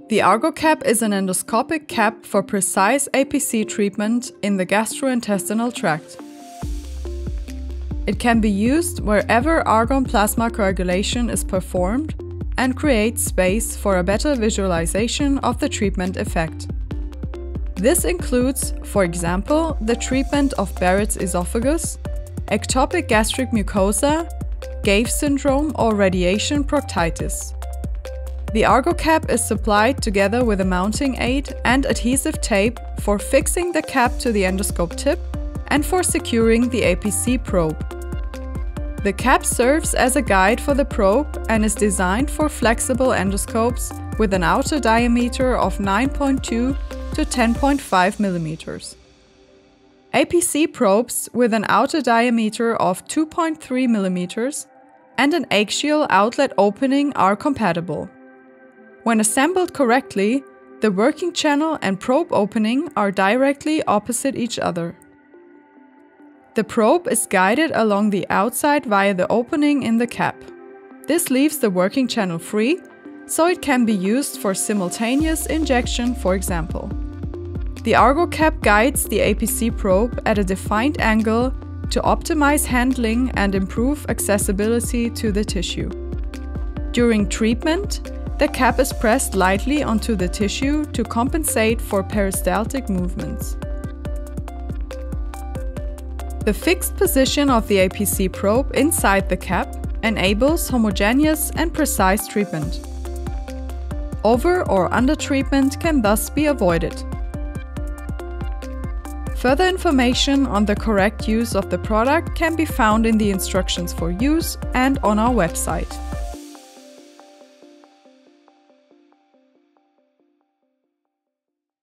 The ArgoCap is an endoscopic cap for precise APC treatment in the gastrointestinal tract. It can be used wherever argon plasma coagulation is performed and creates space for a better visualization of the treatment effect. This includes, for example, the treatment of Barrett's esophagus, ectopic gastric mucosa, Gave syndrome or radiation proctitis. The ArgoCap is supplied together with a mounting aid and adhesive tape for fixing the cap to the endoscope tip and for securing the APC probe. The cap serves as a guide for the probe and is designed for flexible endoscopes with an outer diameter of 9.2 to 10.5 mm. APC probes with an outer diameter of 2.3 mm and an axial outlet opening are compatible. When assembled correctly, the working channel and probe opening are directly opposite each other. The probe is guided along the outside via the opening in the cap. This leaves the working channel free, so it can be used for simultaneous injection, for example. The ArgoCap guides the APC probe at a defined angle to optimize handling and improve accessibility to the tissue. During treatment, the cap is pressed lightly onto the tissue to compensate for peristaltic movements. The fixed position of the APC probe inside the cap enables homogeneous and precise treatment. Over or under treatment can thus be avoided. Further information on the correct use of the product can be found in the instructions for use and on our website.